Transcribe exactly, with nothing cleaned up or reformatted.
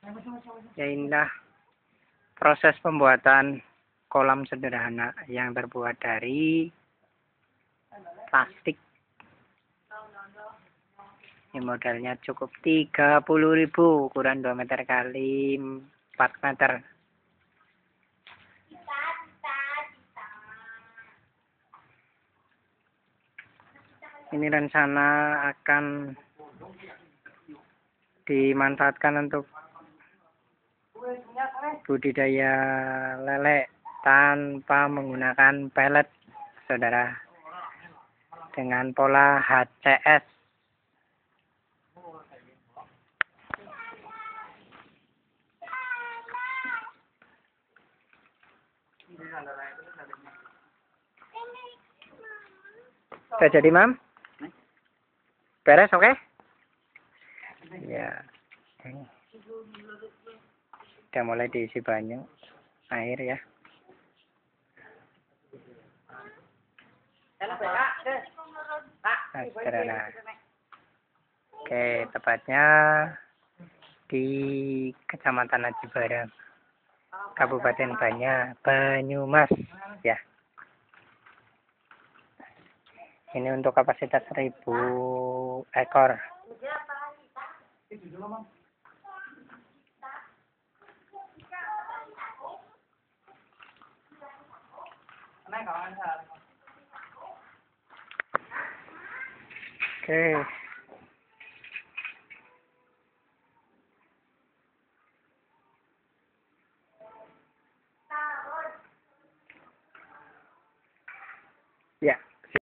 Ya, inilah proses pembuatan kolam sederhana yang terbuat dari plastik. Ini modalnya cukup tiga puluh ribu, ukuran dua meter kali empat meter. Ini rencana akan dimanfaatkan untuk budidaya lele tanpa menggunakan pelet, saudara, dengan pola H C S. Sudah jadi, Mam? Beres, oke? Okay? Ya. Udah mulai diisi banyak air ya. Nah, sederhana. Oke, tepatnya di Kecamatan Aji Barang, Kabupaten Banjar, Banyumas ya. Ini untuk kapasitas seribu ekor. Oke.